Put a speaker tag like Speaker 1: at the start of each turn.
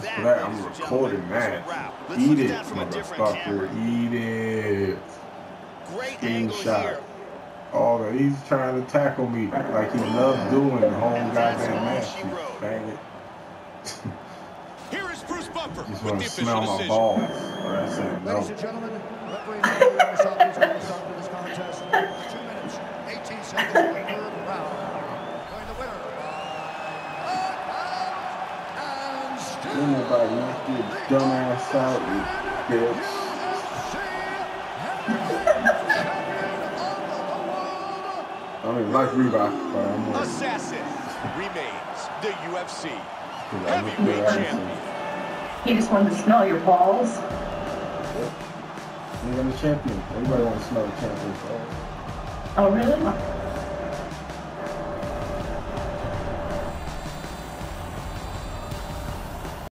Speaker 1: For that, I'm recording that. Eat it, motherfucker. Eat it. Screenshot. All that. He's trying to tackle me like he loves doing the whole goddamn match. Bang it.
Speaker 2: Here is Bruce Buffer.
Speaker 1: Just want to smell my balls. Or I said no.
Speaker 3: Ladies and gentlemen, referee Southeast going to start with this contest. 2 minutes, 18 seconds, third round. Going the winner by
Speaker 1: Anybody knock your dumbass out, you bitch. I don't even like Reebok, but I'm more.
Speaker 2: Assassin remains the UFC heavyweight champion.
Speaker 4: He just wanted to smell your balls.
Speaker 1: I'm the champion. Everybody wants to smell the champion's balls.
Speaker 4: Oh, really?